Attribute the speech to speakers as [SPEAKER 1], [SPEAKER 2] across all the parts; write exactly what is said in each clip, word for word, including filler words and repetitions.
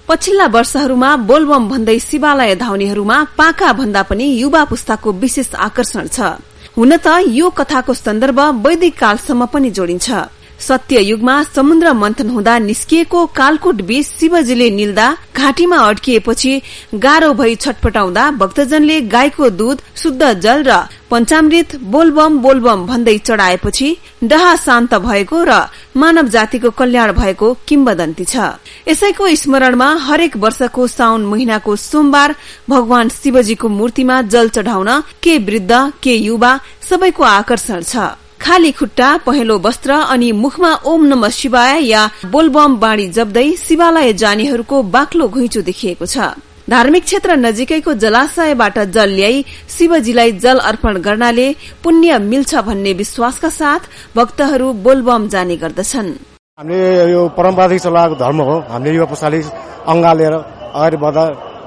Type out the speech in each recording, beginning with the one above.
[SPEAKER 1] पछिल्ला वर्षहरूमा बोलबम भन्दै शिवालय धाउनेहरूमा पाका भन्दा पनि युवा पुस्ताको विशेष आकर्षण छ। हुन त यो कथाको सन्दर्भ वैदिक कालसम्म पनि जोडिन्छ। सत्य युगमा समुद्र मन्थन हुँदा निस्किएको कालकोट बीच शिवजीले निल्दा घाँटीमा अड्किएपछि गाह्रो भई छटपटाउँदा भक्तजनले गाईको दूध, शुद्ध जल र पञ्चामृत बोलबम बोलबम भन्दै चढ़ाएपछि डहा शान्त भएको र मानव जातिको कल्याण भएको किम्वदन्ती छ। यसैको स्मरणमा हरेक वर्षको साउन महिनाको सोमबार भगवान शिवजीको मूर्तिमा जल चढ़ाउन के वृद्ध के युवा सबैको आकर्षण छ। खाली खुट्टा, पहेँलो वस्त्र अनि मुखमा ओम नमः शिवाय या बोलबम बाणी जप्दै शिवालय जानेहरूको बाक्लो घुइँचो देखिएको छ। धार्मिक क्षेत्र नजिकैको जलाशयबाट जल ल्याई शिवजीलाई जल अर्पण गर्नाले पुण्य मिल्छ भन्ने विश्वासका साथ भक्तहरू बोलबम जाने गर्दछन्।
[SPEAKER 2] हामीले यो परम्परादेखि चलाएको धर्म हो। हामीले युवा पुस्ताले अङ्गालेर अगाडि बढ्दा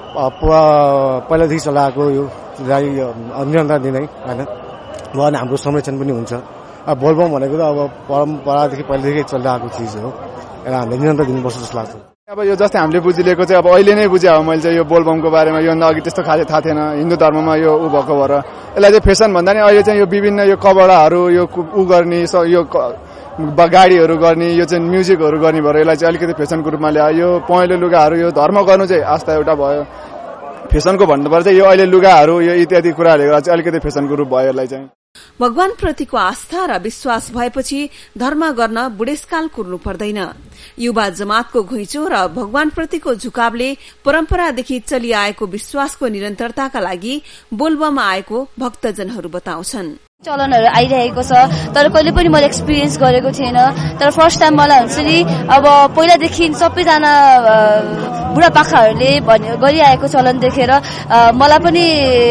[SPEAKER 2] पहिलादेखि चलाएको यो निरन्तर दिनै होइन उहाँ हाम्रो संरक्षण पनि हुन्छ। अब बोलबम भनेको त अब परम्परादेखि पहिलेदेखि चलिरहेको चिज हो। हामीले निरन्तर दिनुपर्छ जस्तो लाग्छ।
[SPEAKER 3] अब यो जस्तै हामीले बुझिलिएको चाहिँ अब अहिले नै बुझ्या हो मैले चाहिँ यो बोलबमको बारेमा। योभन्दा अघि त्यस्तो खासै थाहा थिएन। हिन्दू धर्ममा यो ऊ भएको भएर यसलाई चाहिँ फेसन भन्दा नि अहिले चाहिँ यो विभिन्न यो कपडाहरू यो ऊ गर्ने यो गाडीहरू गर्ने यो चाहिँ म्युजिकहरू गर्ने भएर यसलाई चाहिँ अलिकति फेसनको रूपमा ल्यायो। यो पहेँलो लुगाहरू यो धर्म गर्नु चाहिँ आस्था एउटा भयो। फेसनको भन्नुपर्दा चाहिँ यो अहिले लुगाहरू यो इत्यादि कुराहरूले गर्दा चाहिँ अलिकति फेसनको रूप भयो यसलाई चाहिँ।
[SPEAKER 1] भगवान प्रतिको आस्था र विश्वास भएपछि धर्म गर्न बुढेसकाल कुर्नु पर्दैन। युवा जमातको घुइँचो र भगवान प्रतिको झुकावले परम्परादेखि चलिआएको विश्वासको निरन्तरताका लागि बोलबम आएको भक्तजनहरू बताउँछन्।
[SPEAKER 4] चलनहरू आइरहेको छ तर कहिले पनि मैले एक्सपिरियन्स गरेको थिएन। तर फर्स्ट टाइम मलाई हुन्छ नि अब पहिलादेखि सबैजना बुढापाकाहरूले गरिआएको चलन देखेर मलाई पनि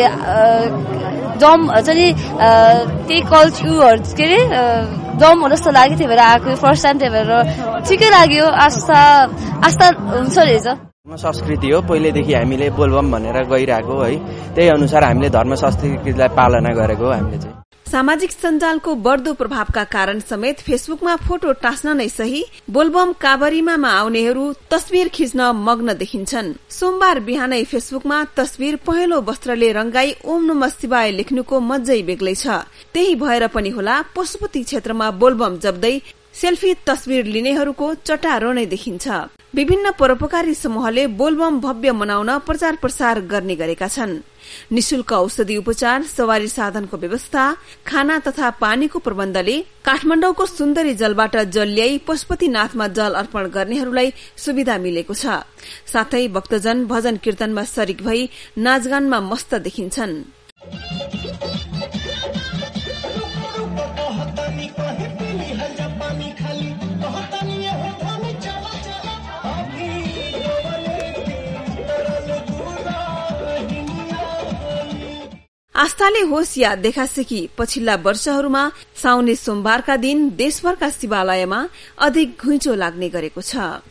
[SPEAKER 4] जम हुन्छ नि त्यही कल्चरहरू के अरे जम हो जस्तो लाग्यो। त्यही भएर आएको फर्स्ट टाइम। त्यही भएर ठिकै लाग्यो। आस्था आस्था हुन्छ रहेछ।
[SPEAKER 5] संस्कृति हो पहिलेदेखि हामीले बोलबम भनेर गइरहेको है। त्यही अनुसार हामीले धर्म संस्कृतिलाई पालना गरेको हो हामीले चाहिँ।
[SPEAKER 1] सामाजिक सञ्जालको बढ्दो प्रभावका कारण समेत फेसबुकमा फोटो टाँस्न नै सही बोलबम काभरिमामा आउनेहरू तस्बिर खिच्न मग्न देखिन्छन्। सोमबार बिहानै फेसबुकमा तस्बिर पहेँलो वस्त्रले रंगाई ओम नमः शिवाय लेख्नुको मज्जै बेग्लै छ। त्यही भएर पनि होला पशुपति क्षेत्रमा बोलबम जप्दै सेल्फी तस्बिर लिनेहरूको चटारो नै देखिन्छ। विभिन्न परोपकारी समूहले बोलबम भव्य मनाउन प्रचार प्रसार गर्ने गरेका छन्। निशुल्क औषधि उपचार, सवारी साधनको व्यवस्था, खाना तथा पानीको प्रबन्धले काठमाडौँको सुन्दरी जलबाट जल ल्याई पशुपतिनाथमा जल अर्पण गर्नेहरूलाई सुविधा मिलेको छ। साथै भक्तजन भजन कीर्तनमा सरिक भई नाचगानमा मस्त देखिन्छन्। आस्थाले होस् या देखासेकी पछिल्ला वर्षहरूमा साउने सोमबारका दिन देशभरका शिवालयमा अधिक घुइँचो लाग्ने गरेको छ।